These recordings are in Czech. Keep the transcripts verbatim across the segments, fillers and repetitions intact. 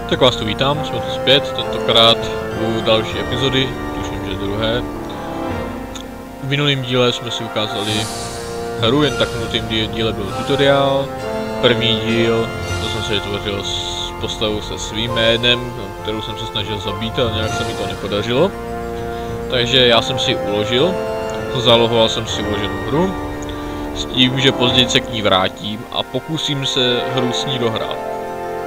Tak vás tu vítám, jsme tu zpět, tentokrát u další epizody, tuším, že druhé. V minulém díle jsme si ukázali hru, jen tak v minulém díle byl tutoriál. První díl, to jsem si vytvořil s postavou se svým jménem, kterou jsem se snažil zabít, ale nějak se mi to nepodařilo. Takže já jsem si ji uložil, zalohoval jsem si uloženou hru, s tím, že později se k ní vrátím a pokusím se hru s ní dohrát.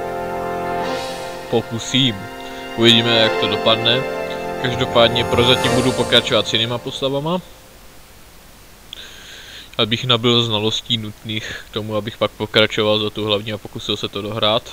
Pokusím. Uvidíme, jak to dopadne. Každopádně prozatím budu pokračovat s jinýma postavama, abych nabyl znalostí nutných k tomu, abych pak pokračoval za tu hlavní a pokusil se to dohrát.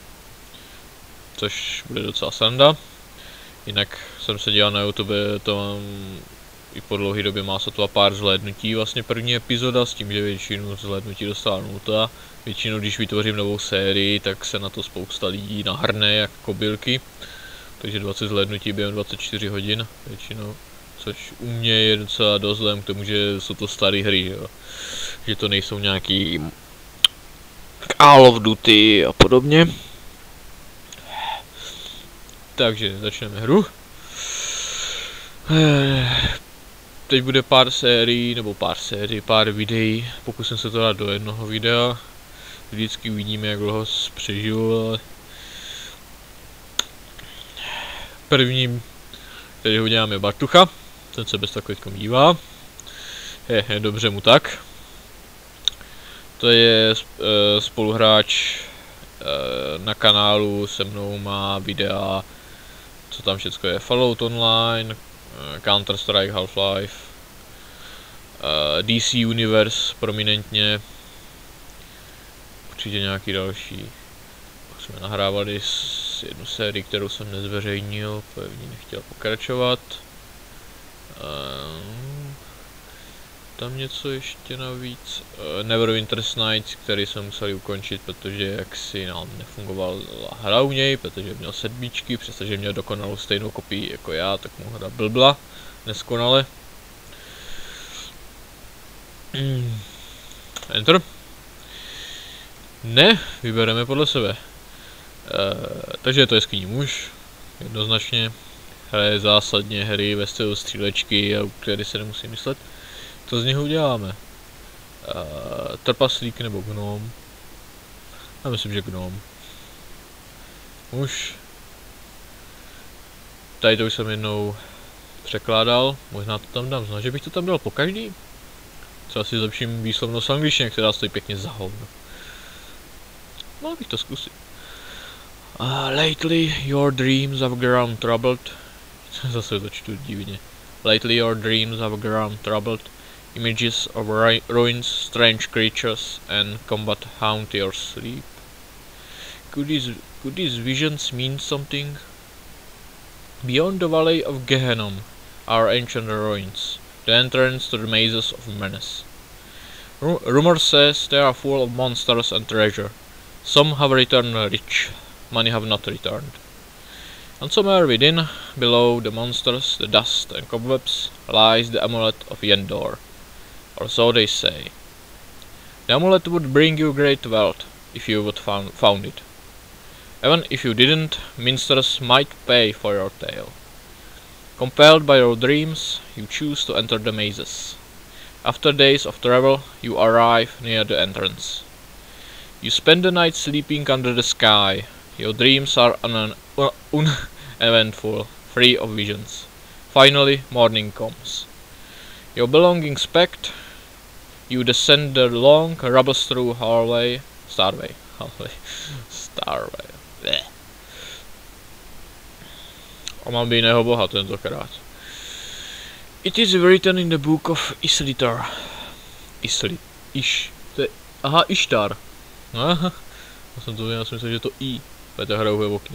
Což bude docela sranda. Jinak jsem se dělal na YouTube, to mám i po dlouhé době má sotva pár zhlédnutí, vlastně první epizoda, s tím, že většinu zhlédnutí dostala nulta. Většinou, když vytvořím novou sérii, tak se na to spousta lidí nahrne jak kobylky. Takže dvacet zhlédnutí během dvacet čtyři hodin většinou, což u mě je docela dost vzhledem k tomu, že jsou to staré hry, jo. Že to nejsou nějaký Call of Duty a podobně. Takže začneme hru. Teď bude pár sérií, nebo pár sérií, pár videí. Pokusím se to dát do jednoho videa. Vždycky uvidíme, jak dlouho přežiju, ale... Prvním, který ho děláme, Bartucha. Ten se bez takových dívá. Je, je dobře mu tak. To je e, spoluhráč e, na kanálu, se mnou má videa, co tam všecko je. Fallout Online, e, Counter Strike, Half-Life, e, D C Universe prominentně. Určitě nějaký další. Pak jsme nahrávali s jednu sérii, kterou jsem nezveřejnil, pevně nechtěl pokračovat. Um, tam něco ještě navíc. Uh, Neverwinter's Nights, který jsme museli ukončit, protože jaksi nám nefungovala hra u něj, protože měl sedmičky, přestože měl dokonalou stejnou kopii jako já, tak mu hra blbla, neskonale. Mm. Enter. Ne, vybereme podle sebe. E, takže je to jeskynní muž, jednoznačně. Hraje zásadně hry ve stylu střílečky, a u které se nemusí myslet. To z něho uděláme. E, trpaslík nebo gnom. Já myslím, že gnom. Muž. Tady to už jsem jednou překládal, možná to tam dám znát, že bych to tam dal po každý. Třeba si zlepším výslovnost angličtiny, která stojí pěkně za hovno. Mohl bych to zkusit. Uh, lately your dreams have grown troubled. Zase to čtu divně. Lately your dreams have grown troubled. Images of ruins, strange creatures and combat haunt your sleep. Could these, could these visions mean something? Beyond the valley of Gehenna are ancient ruins, the entrance to the mazes of menace. Ru rumor says they are full of monsters and treasure. Some have returned rich, many have not returned. And somewhere within, below the monsters, the dust and cobwebs, lies the amulet of Yendor, or so they say. The amulet would bring you great wealth, if you would found, found it. Even if you didn't, minsters might pay for your tale. Compelled by your dreams, you choose to enter the mazes. After days of travel, you arrive near the entrance. You spend the night sleeping under the sky. Your dreams are un uneventful, free of visions. Finally, morning comes. Your belongings packed, you descend the long, rubble-strewn hallway, starway, hallway, starway. Bleh. A mám by jiného boha tentokrát. It is written in the book of Islitar. Isli, Ish, to je, aha, Ishtar. Aha, já jsem to já jsem myslel, že to I, to hrajou v okně.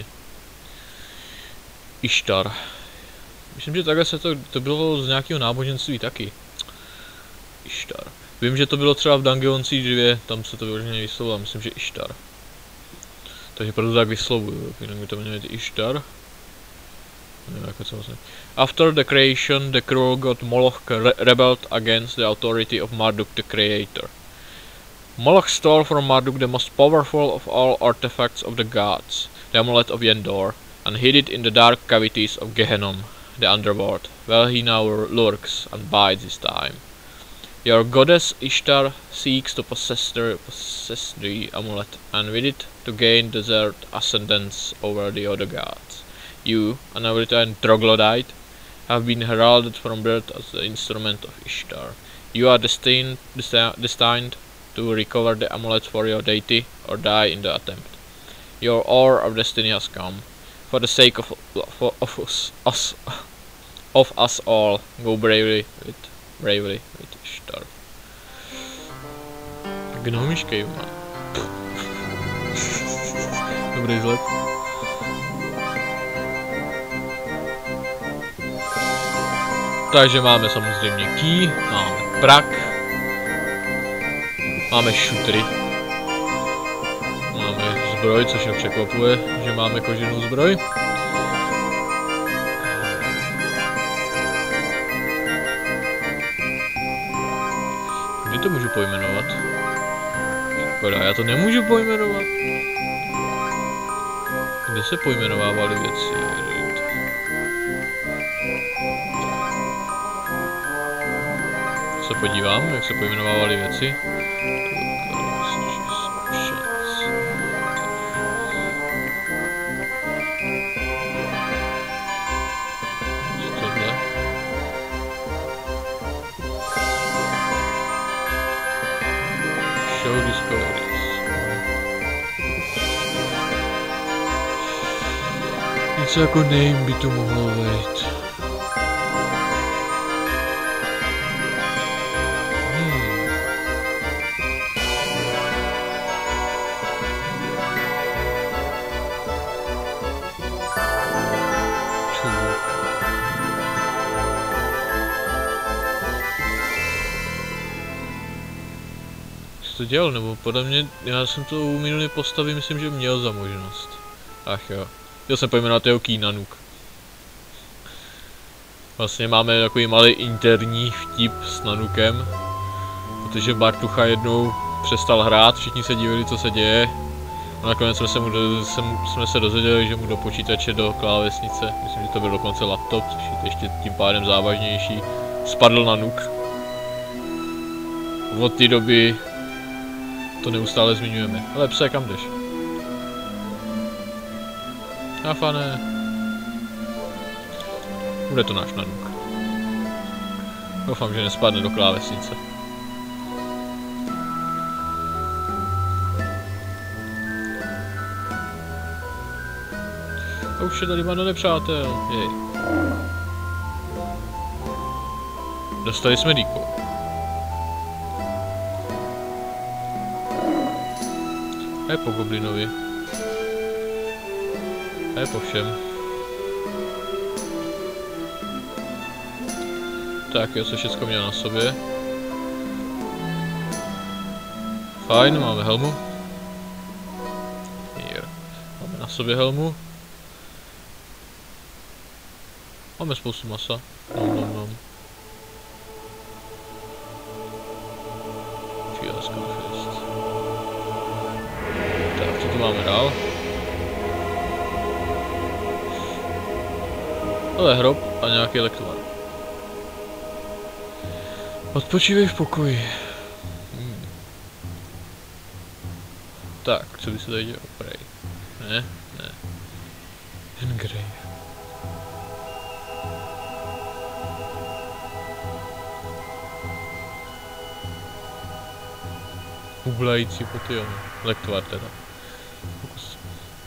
Ishtar. Myslím, že takhle se to, to bylo z nějakého náboženství taky. Ishtar. Vím, že to bylo třeba v Dungeonci dva, tam se to vyloženě vyslovilo, myslím, že Ishtar. Takže proto tak vyslovuju, jinak by to mělo být Ishtar. Nevím, jako co vlastně. After the creation, the cruel god Moloch re rebelled against the authority of Marduk the Creator. Moloch stole from Marduk the most powerful of all artifacts of the gods, the amulet of Yendor, and hid it in the dark cavities of Gehenom, the underworld, where he now lurks and bides his time. Your goddess Ishtar seeks to possess the, possess the amulet, and with it to gain desert ascendance over the other gods. You, an Auritan troglodyte, have been heralded from birth as the instrument of Ishtar. You are destined, desti destined to recover the amulet for your deity, or die in the attempt. Your hour of destiny has come. For the sake of, of, of us, us, of us all, go bravely with, bravely with Ishtar. Gnomiškej, man. Dobrý vzhled. Takže máme samozřejmě key, máme prak, máme šutry, máme zbroj, což mě překvapuje, že máme koženou zbroj. Kdy to můžu pojmenovat? Škoda, já to nemůžu pojmenovat. Kde se pojmenovávaly věci? Se podívám, jak se pojmenovávaly věci. Tohle. Show discoveries. Něco jako name by to mohlo být. To dělal, nebo podle mě, já jsem to u minulé postavy myslím, že měl za možnost. Ach jo, chtěl jsem pojmenovat jeho key Nanook. Vlastně máme takový malý interní vtip s Nanookem, protože Bartucha jednou přestal hrát, všichni se divili, co se děje. A nakonec jsme se, mu do, jsem, jsme se dozvěděli, že mu do počítače, do klávesnice, myslím, že to byl dokonce laptop, což je ještě tím pádem závažnější, spadl Nanook. Od té doby to neustále zmiňujeme. Ale pse, kam jdeš? Afane. Bude to náš Nanook. Doufám, že nespadne do klávesnice. A už je tady má do nepřátel. Jej. Dostali jsme díko. Je po goblinovi. Je po všem. Tak, já se všechno měl na sobě. Fajn, máme helmu. Here. Máme na sobě helmu. Máme spoustu masa. Nom, nom, nom. Tak, co tu máme dál? Ale hrob a nějaký lektovar. Odpočívej v pokoji. Hmm. Tak, co by se tady dělalo? Prej. Ne, ne. Engrave. Hublající potion. Lektovar teda. Pokus.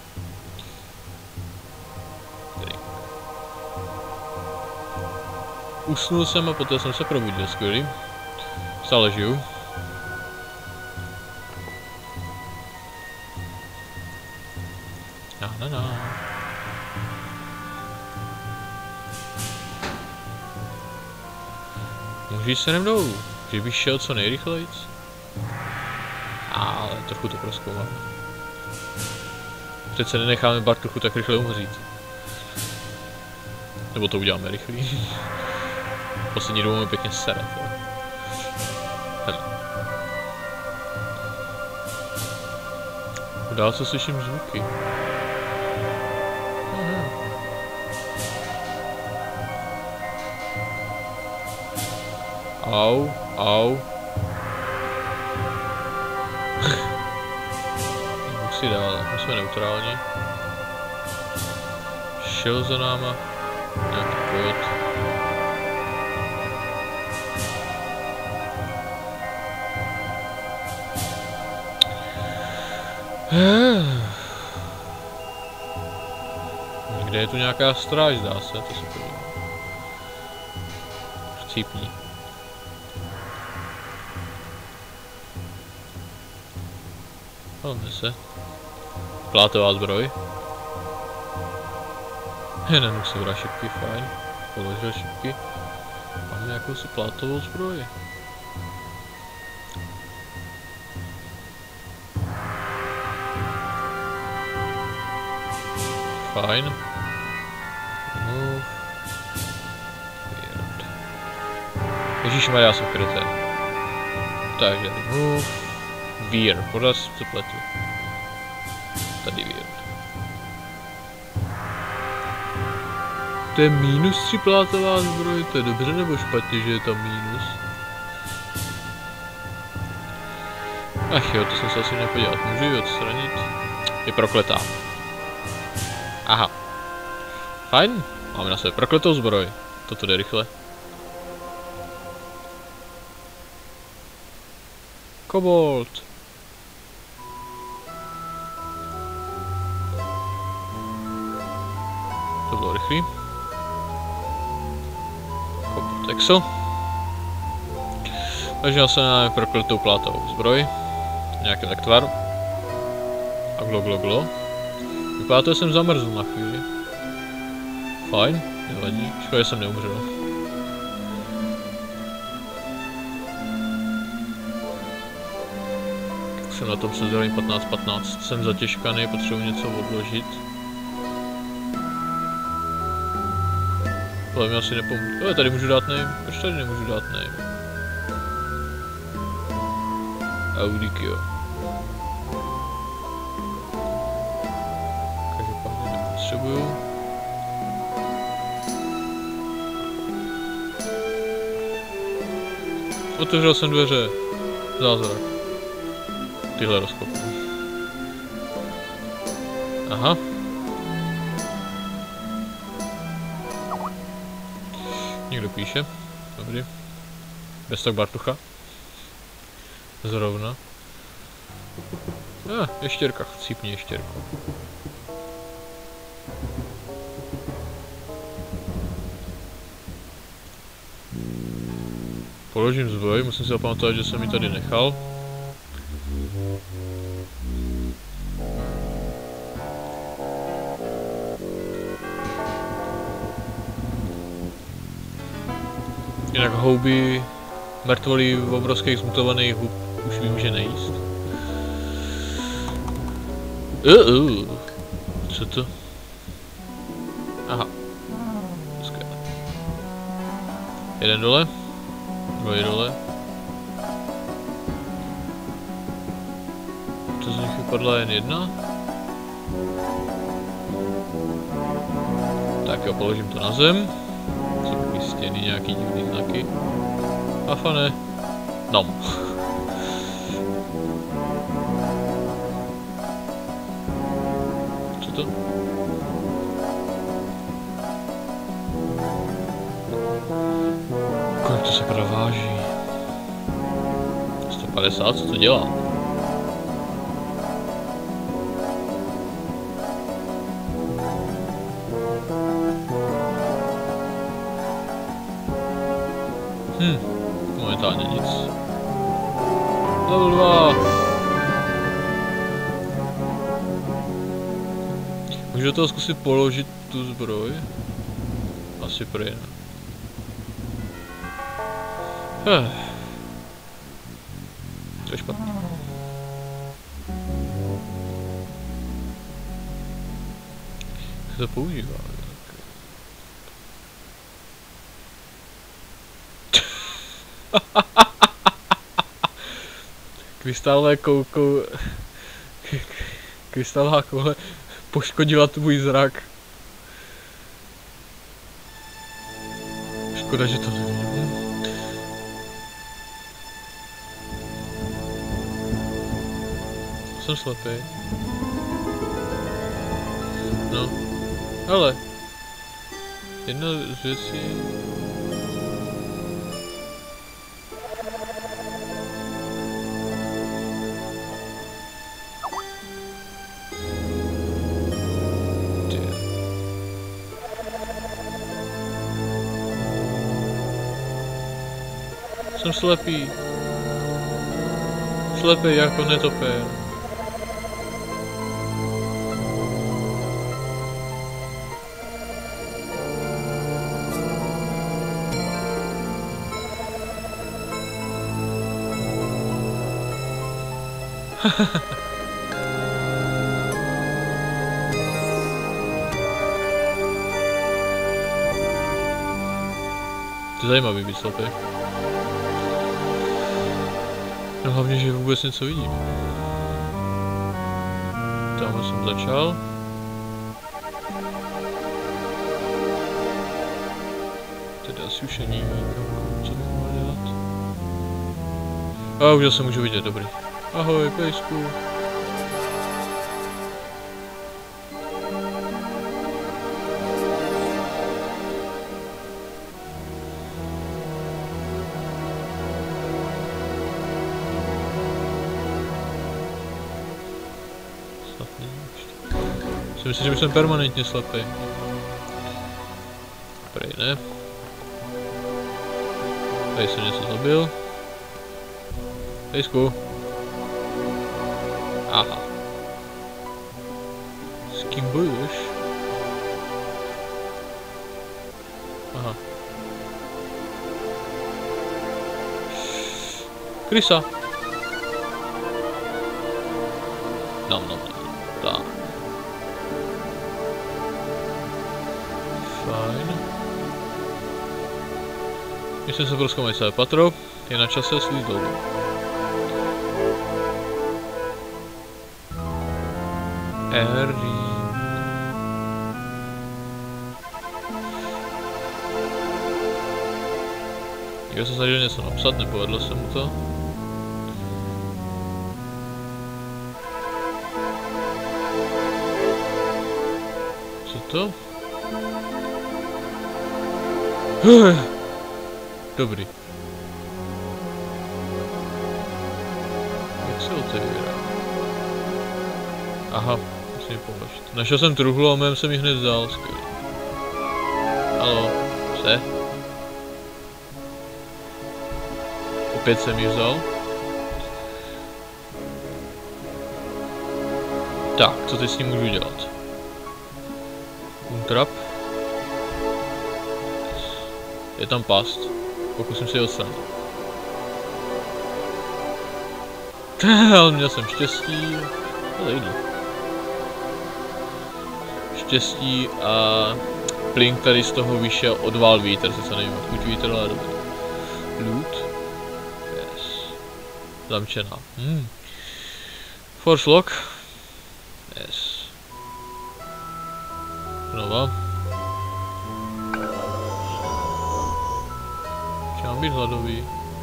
Tady. Usnul jsem a poté jsem se probudil, skvělý. Stále žiju. Na, na, na. Můžeš se mnou, že bych šel co nejrychleji? Ale trochu to prozkoumáme. Přece nenecháme Bartuchu tak rychle umřít. Nebo to uděláme rychlý. Poslední dobou mi pěkně sere. Dál co slyším zvuky. Au, au. Musí dál, my jsme neutrální. Šel za náma nějaký kód. Někde je tu nějaká stráž, zdá se, to se podívám. Chcípní. Hlavně se. Plátová zbroj. Jenom se vrá šipky, fajn. Položil šipky. Máme jakousi plátovou zbroj. Fajn. Remove. Weird. Ježišmarja, já jsem kretén. Takže remove. Weird, pořád se pletu. Tady weird. To je minus tři plátová zbroj, to je dobře nebo špatně, že je tam minus? Ach jo, to jsem se asi měl podívat, můžu ji odstranit? Je prokletá. Aha. Fajn, máme na sebe prokletou zbroj. Toto jde rychle. Kobold. To bylo rychlý. Kobold Exo. Takže se máme prokletou plátovou zbroj. Nějaký tak tvar. A glo glo glo. Vypadá to, že jsem zamrzl na chvíli. Fajn, nevadí. Škoda, že jsem neumřel. Jsem na tom sezóně patnáct patnáct. Jsem zatěžkaný, potřebuji něco odložit. Ale mi asi nepomůže. Ale tady můžu dát name. Proč tady nemůžu dát name? Audikio. Každopádně nepotřebuju. Otevřel jsem dveře. Zázrak. Tyhle rozkopy. Aha. Někdo píše. Dobrý. Bez tak Bartucha. Zrovna. Ah, ještěrka. Chcípni ještěrku. Položím zbroj, musím si zapamatovat, že jsem ji tady nechal. Jinak houby, mrtvolí obrovských zmutovaných hub už vím, že nejíst. Uh, uh. Co to? Aha. Skvěle. Jeden dole. Druhý dole. To z nich vypadla jen jedna. Tak jo, položím to na zem. Jsou takový stěny, nějaký divný znaky. A fane. No. Co to? Kolik to sakra váží? sto padesát, co to dělá? Hm, momentálně nic. Level dva. Můžu do toho zkusit položit tu zbroj? Asi prý ne. Hm. To je špatný. Jak se to používá? Krystálové koukou... Krystalová koule poškodila tvůj zrak. Škoda, že to nevím. jsem slepý. No, ale jedna z věcí... Jsem slepý. Slepý jako netopér. To je zajímavý být slepý. No hlavně, že vůbec něco vidím. Tamhle jsem začal. Teda asi už není nikam, co bych mohl dělat. A už zase můžu vidět, dobrý. Ahoj, pejsku. Myslím, že jsem permanentně slepý. Prej ne. Tady jsem něco zabil. Pejsku. Aha. S kým bojuješ? Aha. Krysa. Nom nom. Tak. Fajn. Myslím se prozkoumat celé patro. Je na čase svůj dolů. Harry. Já jsem snažil něco napsat, nepovedlo se mu to. Co to? Dobrý. Jak se otevírá? Aha, musím ji položit. Našel jsem truhlu a mém jsem ji hned vzal, skvělý. Haló, se? Opět jsem ji vzal. Tak, co teď s ním můžu dělat? Untrap. Je tam past. Pokusím se ji odstranit. Ale měl jsem štěstí. Ale jdu. Štěstí a plyn, který z toho vyšel, odvál vítr. Sice nevím, odkud vítr, ale dobrý. Loot. Yes. Zamčená. Hmm. Force lock. Yes. Znova. Mám být hladový.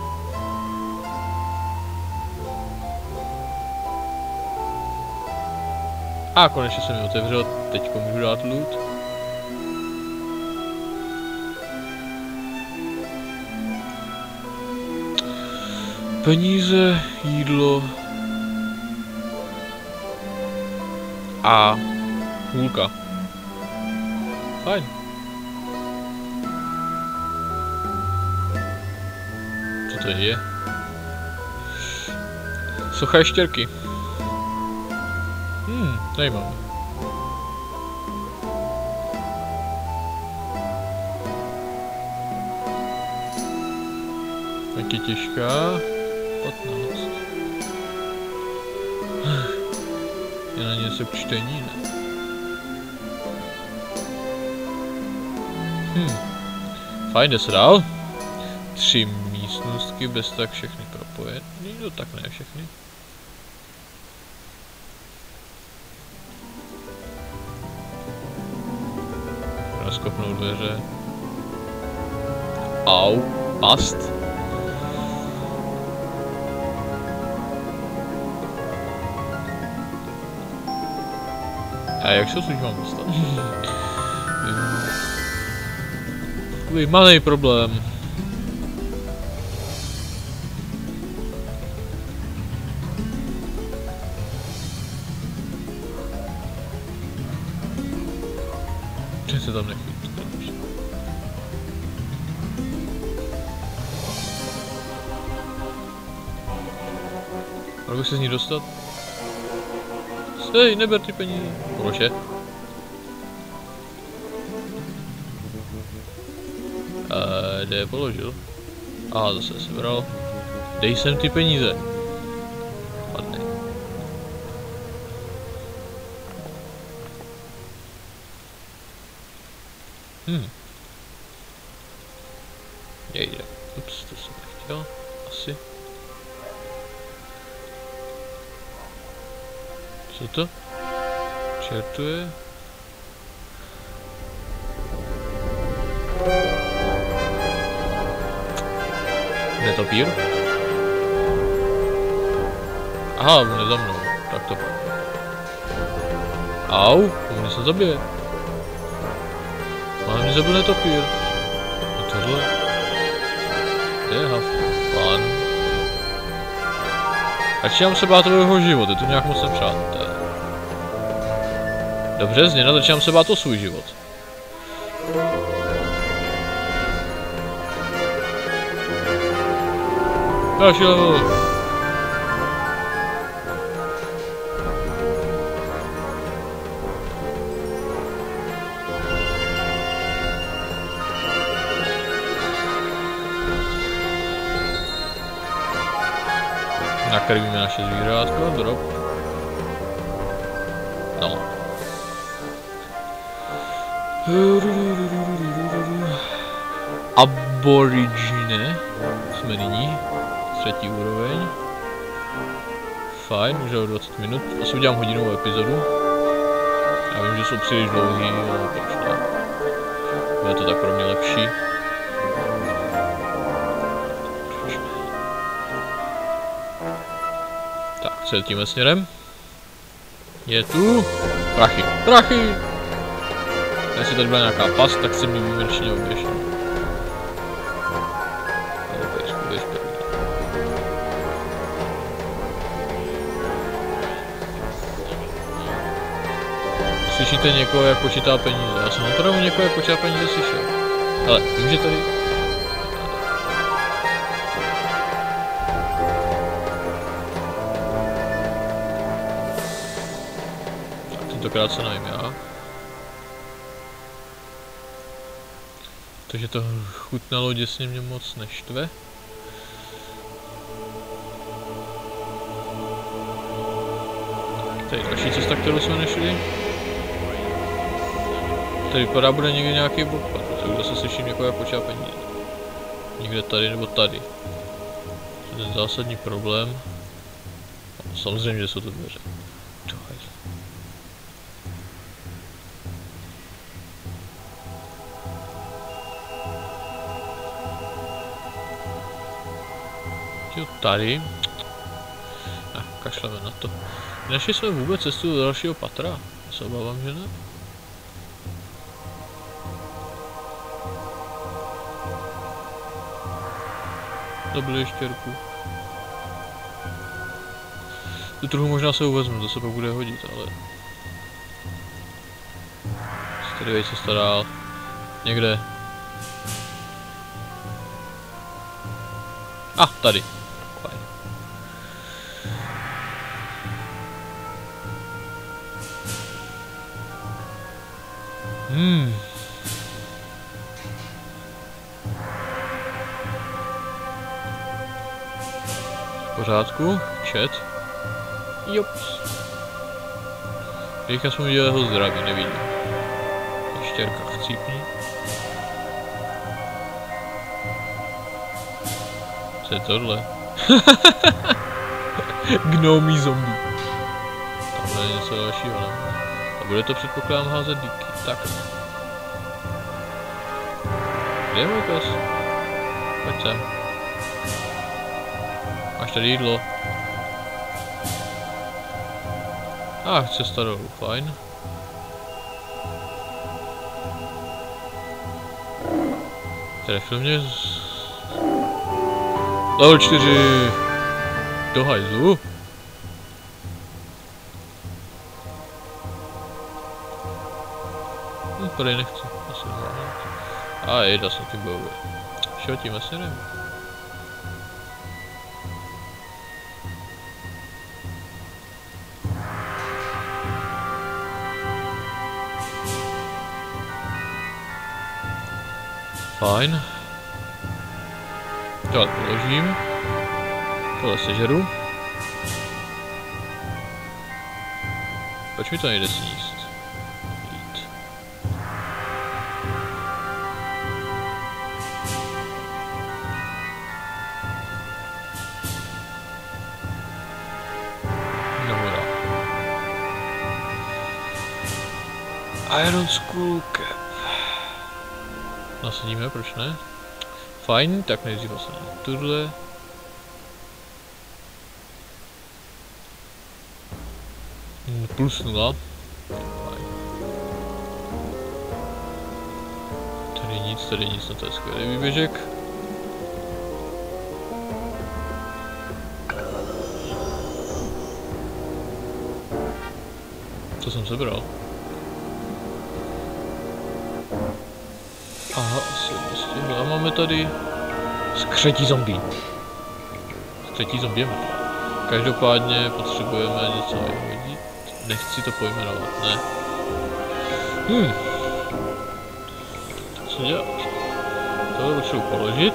A konečně jsem mi otevřel, teďko můžu dát loot. Peníze, jídlo a hůlka. Fajn. Co to je? Socha ještěrky. Hmm, zajímavé. Jak je těžká? patnáct. Je na něco k čtení, ne? Hm. Fajn, jde se dál. Tři místnostky, bez tak všechny propojený. No tak ne všechny. Rozkopnout dveře. Au, past. A jak se odsud mám dostat? Takový malý problém. Že se tam nechytí. Mohl bych se z ní dostat? Hej, neber ty peníze. Proče? Eee, kde je položil? Aha, zase sebral. Dej sem ty peníze. Padne. Hm. Nejde. Ups, to jsem nechtěl. Asi. Co to? Čertuje? Kde to pír? Aha, on je za mnou. Tak to pak. Au, on mě se zabije. Mám mě zabil netopír. A tohle? Je have fun. Začínám se bát tvojho života, je to nějak moc nepřátelé. Dobře, změna, začínám se bát o svůj život. Další level. Nakrmíme naše zvířátko, drop. No. Aborigine jsme nyní, třetí úroveň. Fajn, už je dvacet minut, asi udělám hodinovou epizodu. Já vím, že jsou příliš dlouhý, ale proč ne? Bude to tak pro mě lepší. Tak, co je tímhle směrem? Je tu prachy, prachy! Jestli tady byla nějaká past, tak se mi výjimečně oběšel. Slyšíte někoho, jak počítá peníze? Já jsem opravdu někoho, jak počítá peníze slyšel. Ale vím, že tady... Tak tentokrát se najím já. Takže to chutnalo děsně, mě moc neštve. Tady další cesta, kterou jsme nešli. Tady vypadá, bude někde nějaký blokpad, protože zase slyším někoho, jak počítá peníze. Někde tady nebo tady. To je ten zásadní problém. No, samozřejmě, že jsou to dveře. Jo, tady. Ah, kašleme na to. Našli jsme vůbec cestu do dalšího patra? Já se obávám, že ne. Zabili štěrku. Tu truhu možná se uvezmu, to se pak bude hodit, ale... Tady vejď cesta dál. Někde. A, ah, tady. Fajn. Hmm. V pořádku, chat. Jops. Teďka jsme viděli jeho zdraví, nevidím. Štěrka chcípni. Co je tohle? Gnomí zombie. Tam je něco dalšího, ne? A bude to předpokládám házet díky. Tak. Kde je můj pes? Pojď sem. Máš tady jídlo. Ah, cesta dolů, fajn. Trefil mě z... Level čtyři. Do hajzlu. Hm, tady nechci. Asi nemám. A jeda jsem tím bojuje. Šel tím asi nevím. Fajn. Tohle položím. Tohle sežeru. Proč mi to nejde sníst? Jít. Dobrá. Iron Skull Cap. Nasadíme, proč ne? Fajn, tak nejdřív vlastně tuhle. Plus nula. Fajn. Tady nic, tady nic, no to je skvělý výběžek. Co jsem sebral? Aha, asi dostihl. A máme tady skřetí zombie. Skřetí zombie. Každopádně potřebujeme něco vyhodit. Nechci to pojmenovat, ne. Hmm. Co dělat? Tohle potřebuji položit.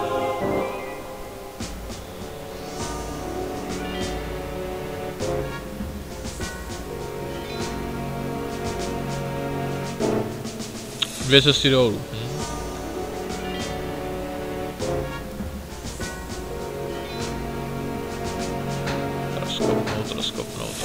Dvě cesty dolů. Hm. Rozkopnout, rozkopnout.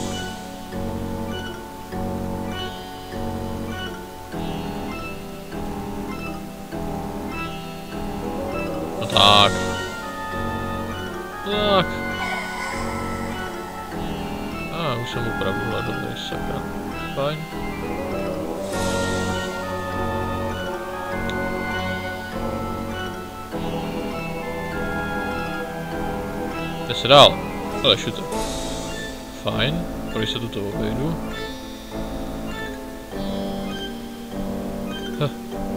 No tak. Tak. A ah, už jsem opravdu hladový, sakra. Fajn. Jde se dál. Ale šuter. Fajn. Proč se tuto obejdu? Huh.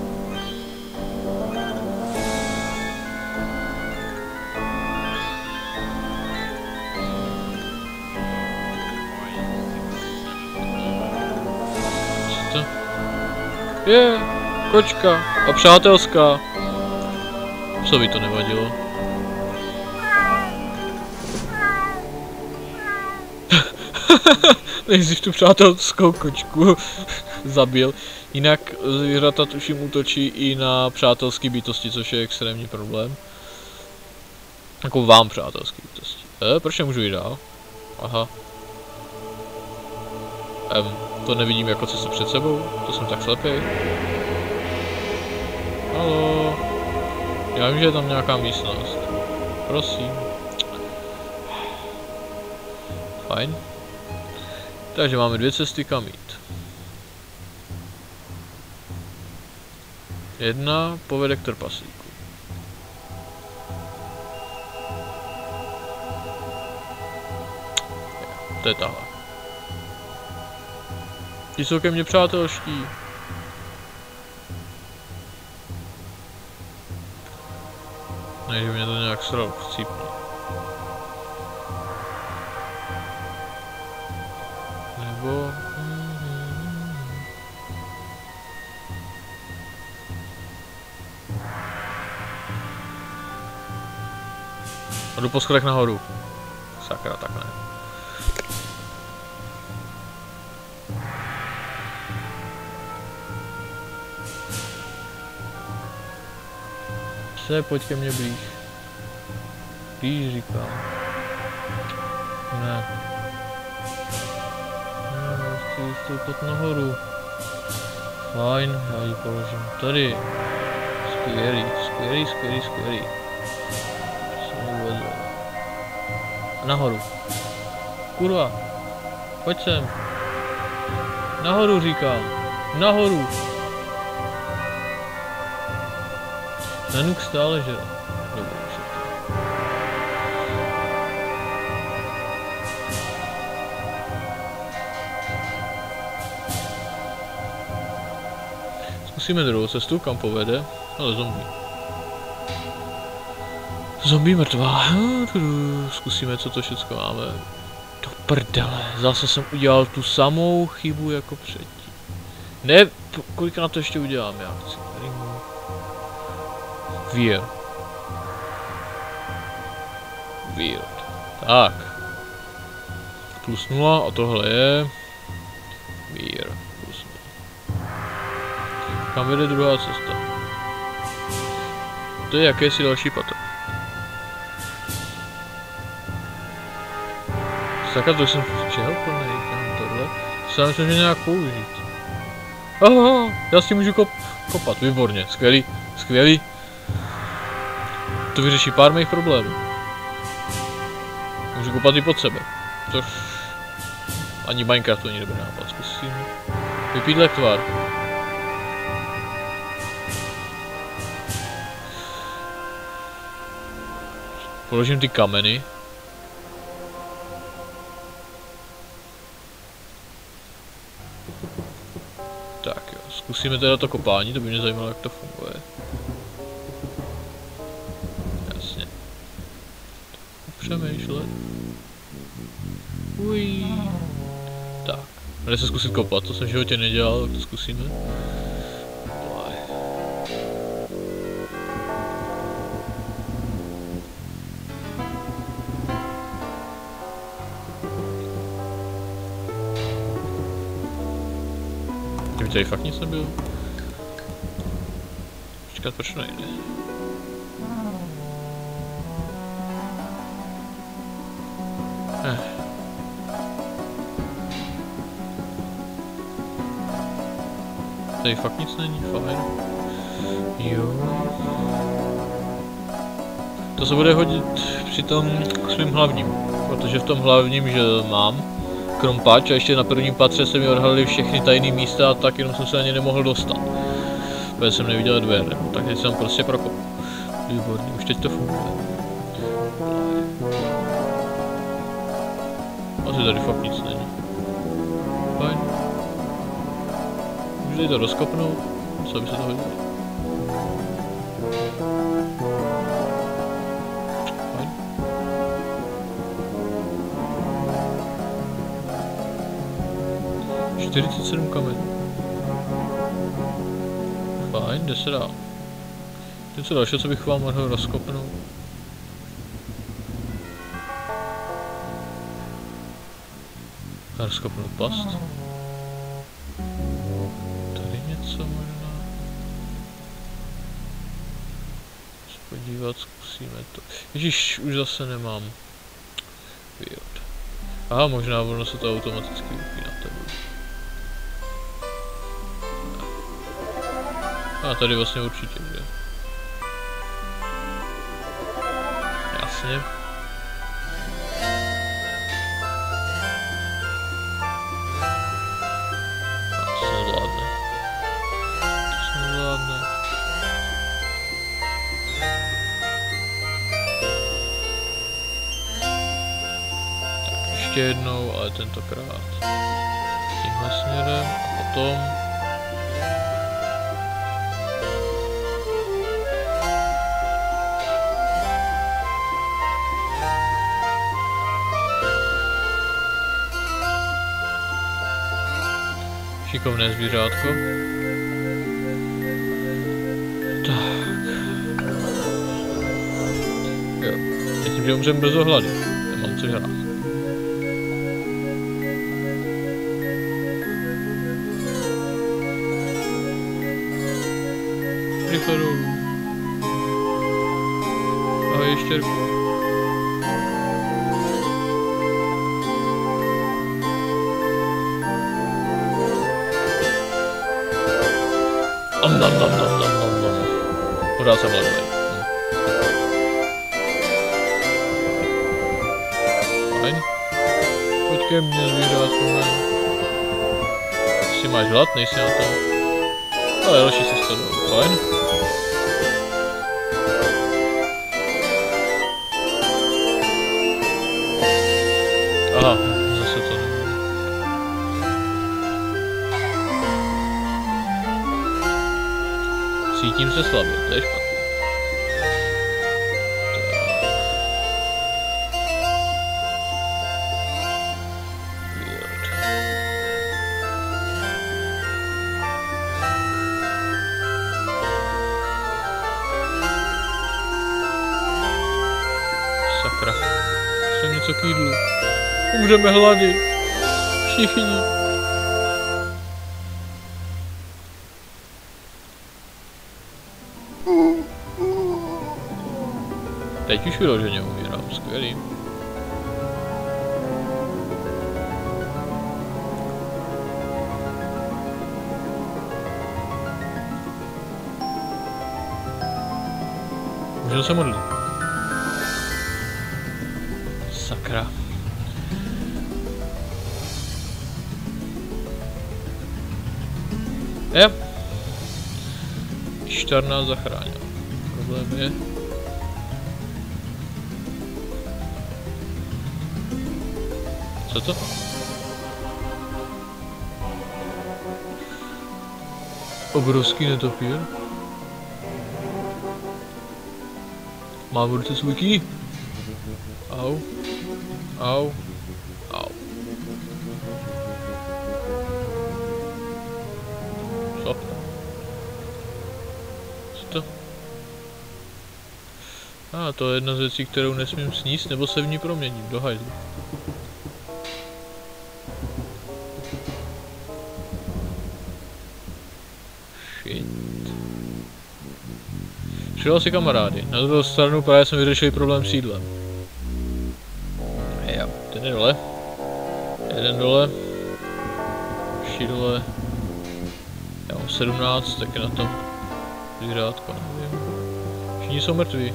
Co to? Je, kočka. A přátelská. Co by to nevadilo? Nejdřív tu přátelskou kočku zabil. Jinak zvířata tuším útočí i na přátelské bytosti, což je extrémní problém. Jako vám přátelské bytosti. E, proč nemůžu jít dál? Aha. Em, to nevidím jako cestu před sebou? To jsem tak slepý. Haló. Já vím, že je tam nějaká místnost. Prosím. Fajn. Takže máme dvě cesty kam jít. Jedna povede k trpaslíku. To je tahle. Ti jsou ke mně přátelští. Ne, že mě to nějak sral, chcípne. Nebo... A jdu po schodech nahoru. Sakra, tak ne. Se, pojď ke mně blíž. Blíž, říkám. Ne. Ne, chci stoupat nahoru. Fajn, já ji položím tady. Skvělý, skvělý, skvělý, skvělý. Nahoru. Kurva. Pojď sem. Nahoru říkám. Nahoru. Nanuk stále žere. Dobrý, všechno. Zkusíme druhou cestu, kam povede, ale zombie. Zombie mrtvá. Zkusíme, co to všechno máme. Do prdele, zase jsem udělal tu samou chybu jako předtím. Ne, kolikrát to ještě udělám, já chci. Weird. Weird. Tak. Plus nula a tohle je... Weird. Plus nula. Kam vede druhá cesta? To je jakési další patro. Sakra, to jsem čeho plný, tohle. To se myslím, že nějak použít. Aha, já si můžu kop kopat, výborně, skvělý, skvělý. To vyřeší pár mých problémů. Můžu kopat i pod sebe, což ani Minecraft to není dobrý nápad, zkusím. Vypít lektvar. Položím ty kameny. Tak jo, zkusíme teda to kopání, to by mě zajímalo, jak to funguje. Jasně. Přemýšlet. Uj. Tak, jde se zkusit kopat, to jsem v životě nedělal, tak to zkusíme. Tady fakt nic nebylo. Počkat, proč nejde? Eh. Tady fakt nic není, fajn. Jo. To se bude hodit při tom svým hlavním, protože v tom hlavním, že mám krompáč a ještě na prvním patře se mi odhalily všechny tajné místa a tak jenom jsem se na ně nemohl dostat. Protože jsem neviděl dveře, tak teď jsem prostě prokopal. Výborný, už teď to funguje. Asi tady fakt nic není. Fajn. Můžu tady to rozkopnout, co by se to hodilo. čtyřicet sedm kamenů. Fajn, jde se dál. Něco dalšího, co bych vám mohl rozkopnout. Rozkopnout past. Tady něco možná. Se podívat, zkusíme to. Ježíš, už zase nemám. Weird. Aha, možná ono se to automaticky vypíná tebe. A tady vlastně určitě, že? Jasně. A to se nezvládne. To se nezvládne. Tak ještě jednou, ale tentokrát tímhle směrem a potom šikovné zvířátko. Tak. Jo. Myslím, že umřem brzo hlady. Nemám co žrát. Rychle dolů. Ahoj ještěrku. Nom nom nom nom nom nom nom. Pořád jsem hladový. Hm. Fajn. Pojď ke mně, zvířátko mé. Jestli máš hlad, nejsi na to. Ale další cesta dolů. Fajn. Aha, zase to nevím. Cítím se slabě, to je špatný. Sakra. Jsem něco k jídlu. Umřeme hlady. Všichni. Teď už vyloženě umírám, skvělý. Můžu se modlit. Sakra. Je. Štar nás zachránil. Problém je... Co to? Obrovský netopír. Mám v ruce svůj ký. Au. Au. Au. Co? Co to? A ah, to je jedna z věcí, kterou nesmím sníst, nebo se v ní proměním do hajzlu. Shit. Přidal si kamarády. Na druhou stranu právě jsme vyřešili problém s jídlem. Jo, ten je dole. Jeden dole. Vší dole. Já mám sedmnáct, tak je na tom zvířátko, nevím. Všichni jsou mrtví.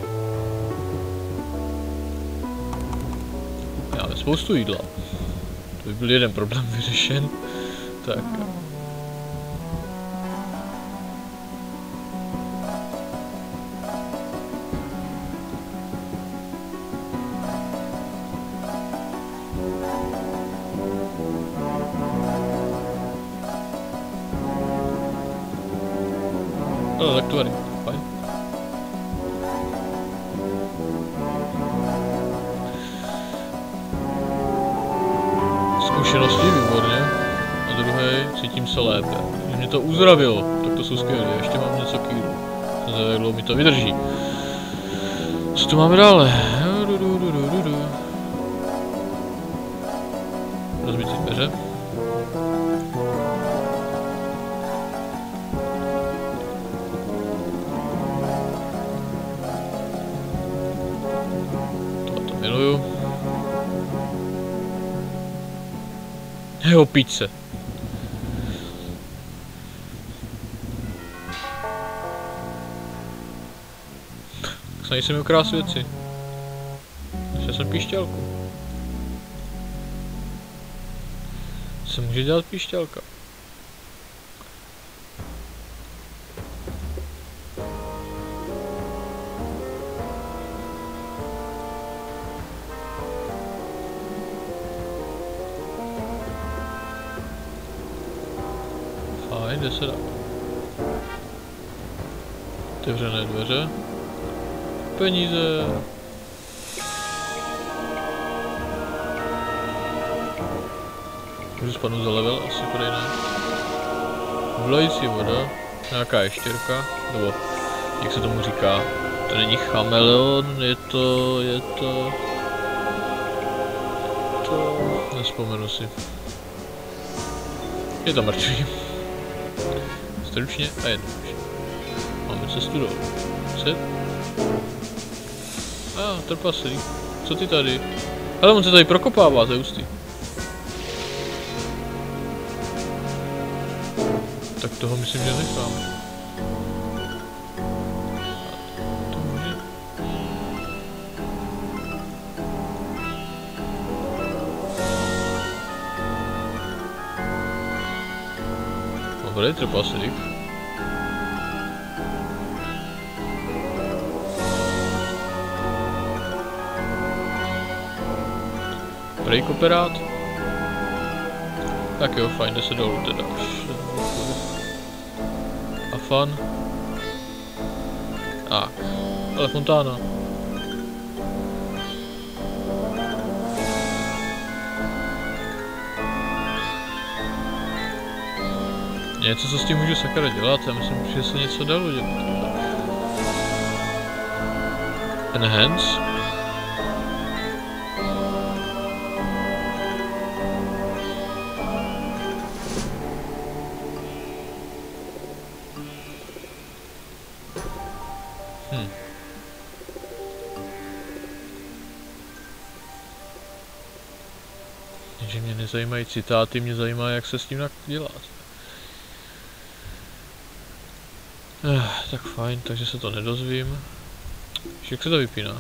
Máme spoustu jídla. To by byl jeden problém vyřešen. Tak jo. No, tak to tady, fajn. Zkušenosti, výborně. A druhé, cítím se lépe. Když mě to uzdravilo, tak to jsou skvělé. Ještě mám něco k jídlu. Jak dlouho mi to vydrží. Co tu máme dále? Rozbít si dveře. Tohle to miluju. Jeho pizze. Snaží se mi ukrást věci. Našel jsem píšťalku. Co může dělat píšťalka? Fajn, jde se dál. Otevřené dveře. Peníze. Můžu spadnout za level? Asi prej ne. Volající voda. Nějaká ještěrka. Nebo jak se tomu říká. To není chameleon, je to... je to... To... Nespomenu si. Je to mrtvý. Stručně a jednoduše. Máme cestu dolů. Set. A, ah, trpaslík. Co ty tady? Ale on se tady prokopává, to je hustý. Tak toho myslím, že necháme. To může... Dobrý trpaslík. break operát. Tak jo, fajn, jde se dolů teda. A fun. Tak, ale fontána. Něco, co s tím můžu sakra dělat, já myslím, že se něco dalo dělat. Enhance. Hm. Takže mě nezajímají citáty, mě zajímá, jak se s tím dělat. Eh, tak fajn, takže se to nedozvím. Jak se to vypíná?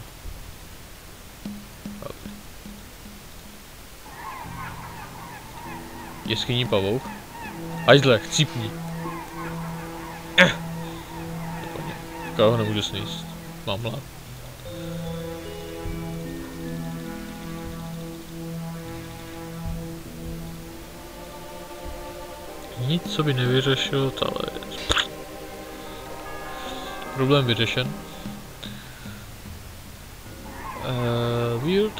Jeskyní pavouk? Hajzle, chcípni. Eh. Tak ho nemůžu sníst. Mám hlad. Nic, co by nevyřešilo ta věc. Problém vyřešen. Uh, weird.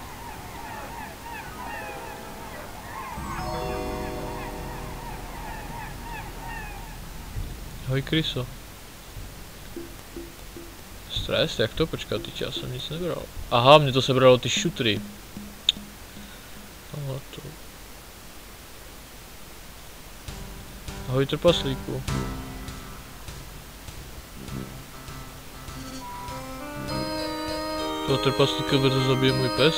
Ahoj kryso. Stres, jak to? Počkat, teď já jsem nic nebral. Aha, mě to sebralo ty šutry. Aha, to. Ahoj trpaslíku. Toho trpaslíka brzo zabije můj pes?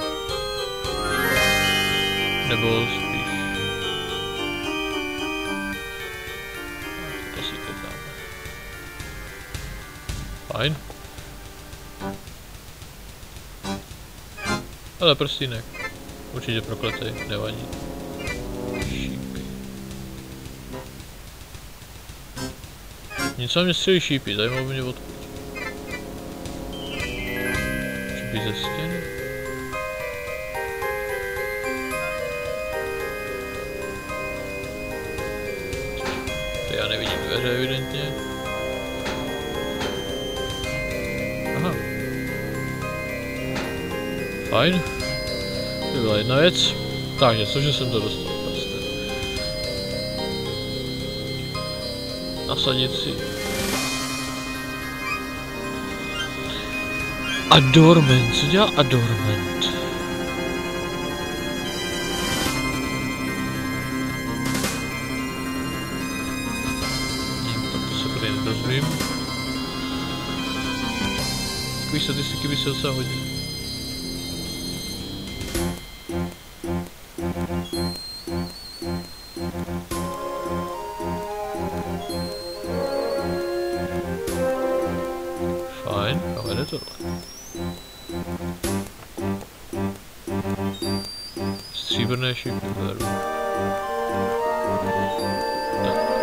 Nebo spíš... Trpaslíka tam. Fajn. Ale prstínek. Určitě prokletej, nevadí. Šípy. Něco mě střelí šípy, zajímalo by mě odkud. Šípy ze stěny. Tady já nevidím dveře evidentně. Aha. Fajn. To byla jedna věc. Tak něco, že jsem to dostal. Nasadit si. Adorment, co dělá Adorment? Tak to se prý nedozvím. Takový statistiky by se docela hodily. Fajn, ale jde tohle. Stříbrné šípy beru. Tak.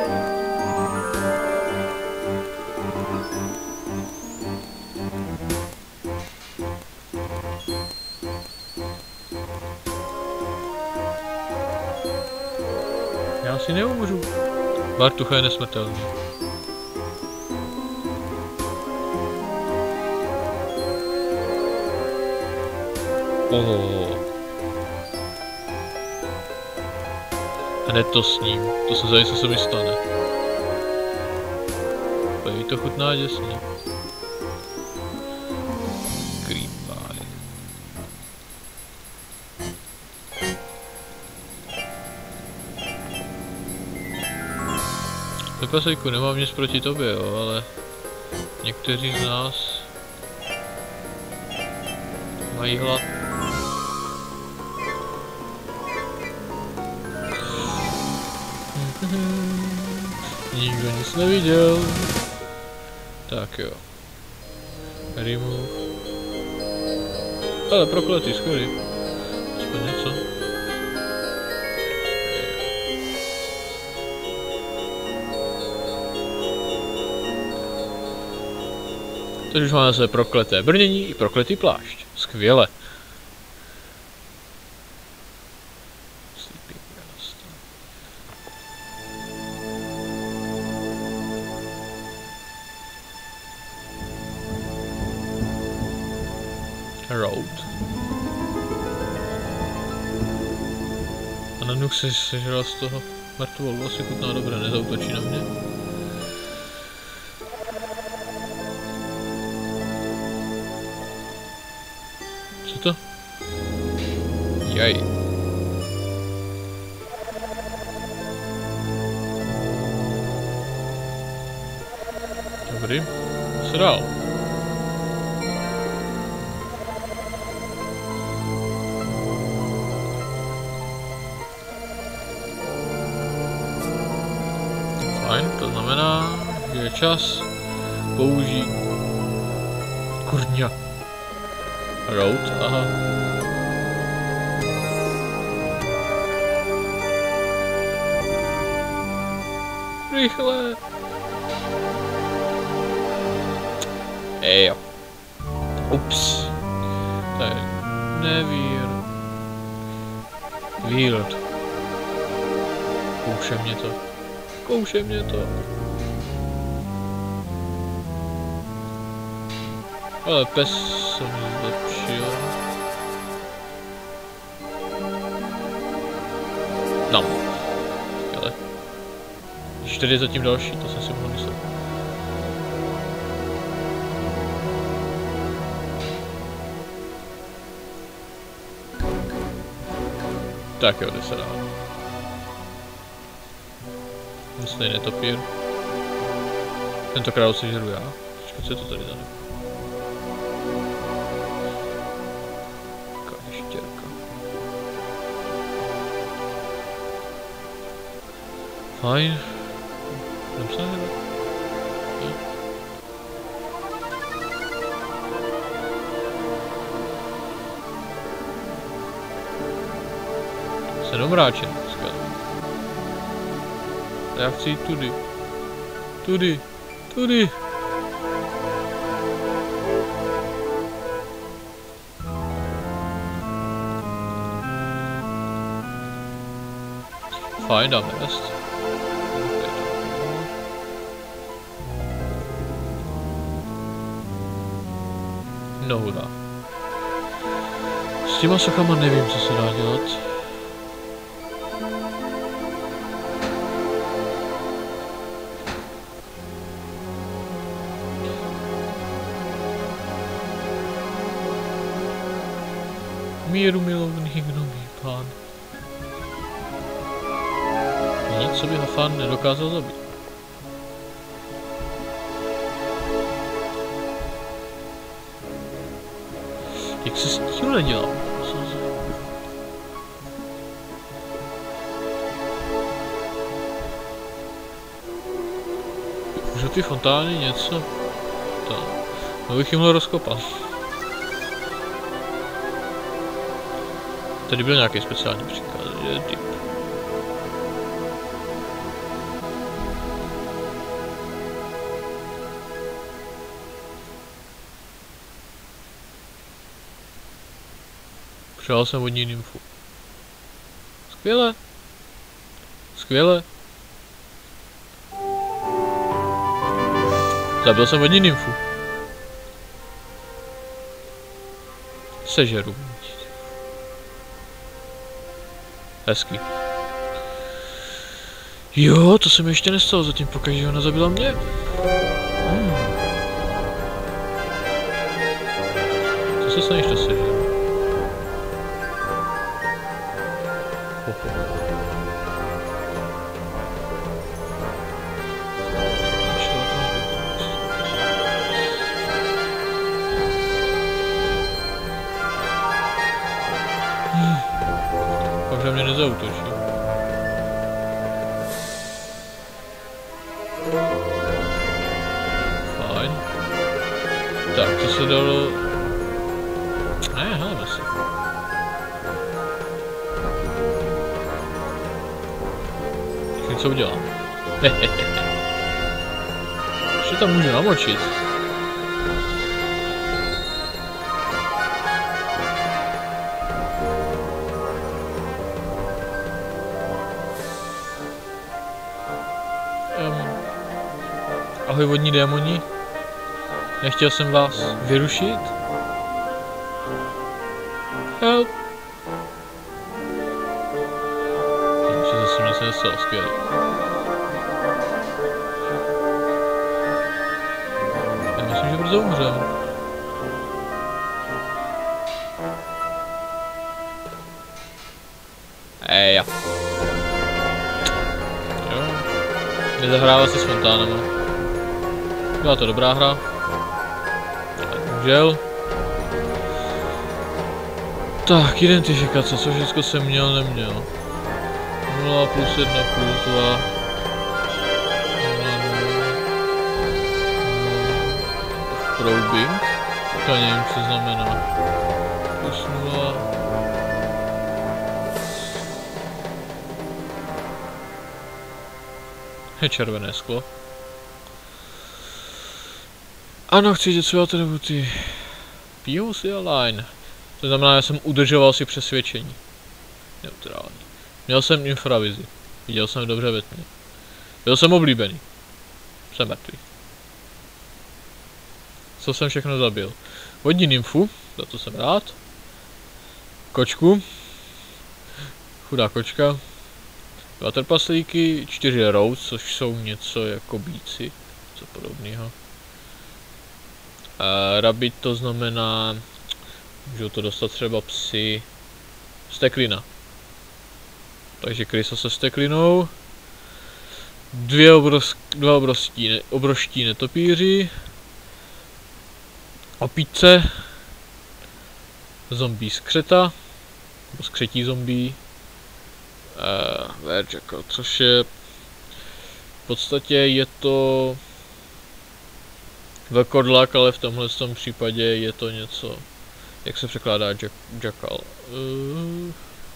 Já si neumřu. Bartucha je nesmrtelný. Oho. Hned to s ním, to se zajistě, co se mi stane. Tady to chutná děsně. Creepy. Trpaslíku, nemám nic proti tobě, jo, ale někteří z nás mají hlad. Nikdo nic neviděl. Tak jo. Remove. Ale prokletý, skvělý. Aspoň něco. Takže už máme zase prokleté brnění i prokletý plášť. Skvěle. Road. A Nanook se sežral z toho mrtvolu, asi chutná dobré, nezautočí na mě. Co to? Jaj. Dobrý, co dál? Fajn, to znamená, že je čas použít kurňa. Road, aha. Rychle. Ejo. Ups. To je nevír. Wild. Kouše mě to. Kouše mě to. Ale pes se mi zlepšil. No. Ale. Když tady je zatím další, to jsem si mohl myslet. Tak jo, jde se dál. Myslím netopír. Tentokrát si žeru já. Počkat, co je to tady za nebo? Kaštěrka. Fajn. Jdem se nedat? Jo. Se domráčen, skvěle. Já chci jít tudy. Tudy. Tudy. Fajn, dáme rest. No hurá. S těma sochama nevím, co se dá dělat. Míru milovný gnomí pán. Nic, co by ho Fan nedokázal zabít. Jak se s tím nedělal? Můžu ty fontány něco? To. No bych jim mohl rozkopat. Tady byl nějaký speciální příklad, je typ. Přijal jsem vodní nymfu. Skvěle. Skvěle. Zabil jsem vodní nymfu. Sežeru. Hezký. Jo, to se mi ještě nestalo zatím, pokud ona zabila mě. Hmm. Co se stane, když to sežeru? Že mě nezautočí. Fajn. Tak, to se dalo... Ne, hledeme se. Teď co udělám? Ještě tam můžu namočit. Ahoj vodní démoni, nechtěl jsem vás vyrušit. Help! Ještě zase mě se nestalo, skvělý. Já myslím, že brzo umřem. Ej, jo. Nezahrává si s fontánama. Byla to dobrá hra. Bohužel. Tak, identifikace, co všechno jsem měl, neměl. nula plus jedna plus dva. Probing? To nevím, co znamená. Plus nula. Je červené sklo. Ano, chci vidět své atributy. P O C align. To znamená, že jsem udržoval si přesvědčení. Neutrální. Měl jsem infravizi. Viděl jsem dobře ve tmě. Byl jsem oblíbený. Jsem mrtvý. Co jsem všechno zabil? Vodní nymfu, za to jsem rád. Kočku. Chudá kočka. Dva trpaslíky, čtyři road, což jsou něco jako bíci. Co podobného. Uh, rabbit to znamená, můžou to dostat třeba psy. Steklina. Takže krysa se steklinou. Dvě obrovsk, dva obrovští, ne, obrovští netopíři. Opice. Zombie skřeta. Nebo skřetí zombie. Uh, Vertical, což je v podstatě je to velkodlak, ale v tomhle tom případě je to něco, jak se překládá jack, jackal. Uh,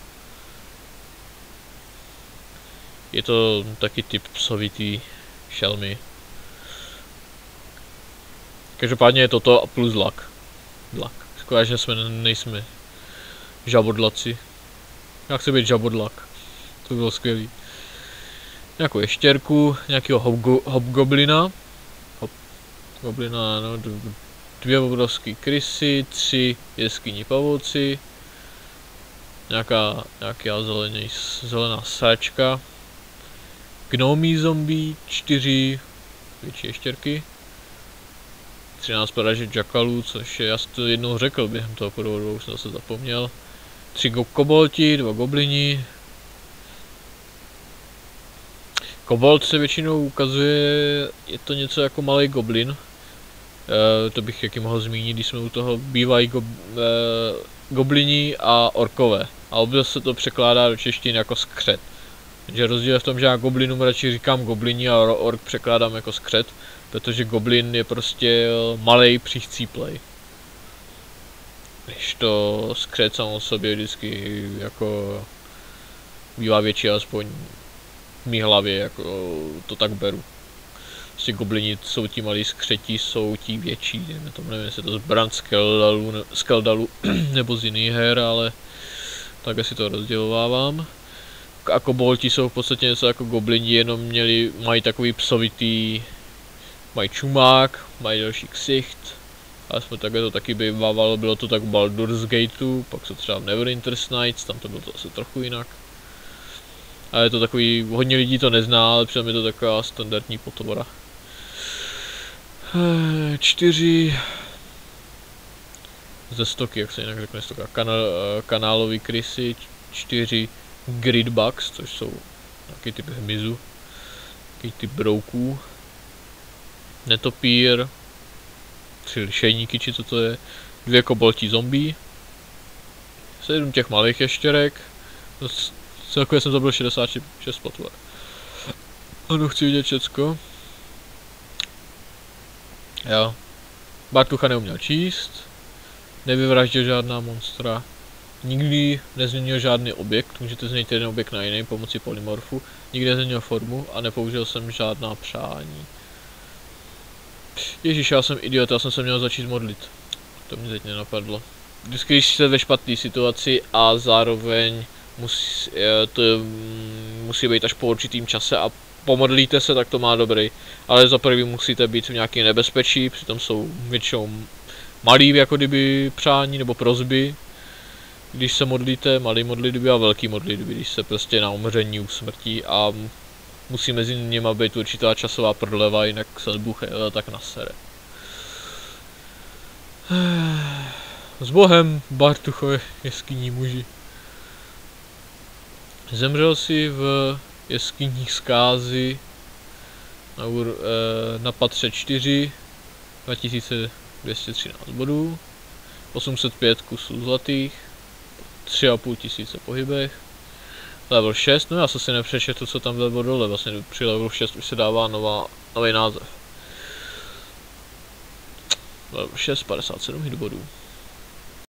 je to taky typ psovitý šelmy. Každopádně je toto a plus dlak. Dlak. Škoda, že jsme nejsme žabodlaci. Já chci být žabodlak. To bylo skvělý. Nějakou ještěrku, nějakého hobgo, hobgoblina. Hop, goblina, no, dvě obrovské krysy, tři jeskyní pavouci. Nějaká, nějaká zelený, zelená sáčka. Gnomí zombie, čtyři větší ještěrky. třináct paražit jackalů, což je, já jsem to jednou řekl během toho podovodu, už jsem zase zapomněl. Tři go kobolti, dva goblini. Kobold se většinou ukazuje, je to něco jako malý goblin. E, to bych jaký mohl zmínit, když jsme u toho bývají go, e, goblini a orkové. A obvykle se to překládá do češtiny jako skřet. Takže rozdíl je v tom, že já goblinům radši říkám goblini a ork překládám jako skřet. Protože goblin je prostě malej přichcíplej. Když to skřet samo o sobě vždycky jako bývá větší, alespoň v mý hlavě, jako to tak beru. Prostě goblini jsou ti malí, skřetí jsou ti větší, to nevím, jestli to z Brand Skeldalu, Skeldalu nebo z jiných her, ale takhle si to rozdělovávám. A kobolti jsou v podstatě něco jako goblini, jenom měli, mají takový psovitý, mají čumák, mají další ksicht. Ale jsme takhle to taky bývávalo, bylo to tak v Baldur's Gateu, pak se třeba v Neverwinter's Nights, tam to bylo to asi trochu jinak. A je to takový, hodně lidí to nezná, ale přijde mi to taková standardní potvora. Čtyři ze stoky, jak se jinak řekne stoka, kanál, kanálový krysy, čtyři gridbugs, což jsou taky typ hmyzu, taky typ brouků. Netopír, tři lišejníky, či co to je, dvě koboltí zombie, sedm těch malých ještěrek, celkově jsem zabil šedesát šest potvar. Ano, chci vidět všecko. Jo. Bartucha neuměl číst, nevyvraždil žádná monstra, nikdy nezměnil žádný objekt, můžete změnit jeden objekt na jiný pomocí polymorfu, nikdy nezměnil formu a nepoužil jsem žádná přání. Ježíš, já jsem idiot, já jsem se měl začít modlit. To mě teď nenapadlo. Vždycky, když jste ve špatné situaci a zároveň musí, to musí být až po určitým čase a pomodlíte se, tak to má dobrý. Ale za prvý musíte být v nějaké nebezpečí, přitom jsou většinou malý jako kdyby přání nebo prosby. když se modlíte malý modlitby a velký modlitby, když se prostě na umření usmrtí a musí mezi nimi být určitá časová prodleva, jinak se Bůh tak nasere. S Bohem, Bartuchové jeskyní muži. Zemřel si v jeskyních zkázy na, ur, eh, na patře čtyři, dva tisíce dvě stě třináct bodů, osm set pět kusů zlatých, tři a půl tisíce pohybech, level šest, no já jsem si nepřečetl, co tam bylo dole, vlastně při levelu šest už se dává nová, nový název. Level šest, padesát sedm hit bodů.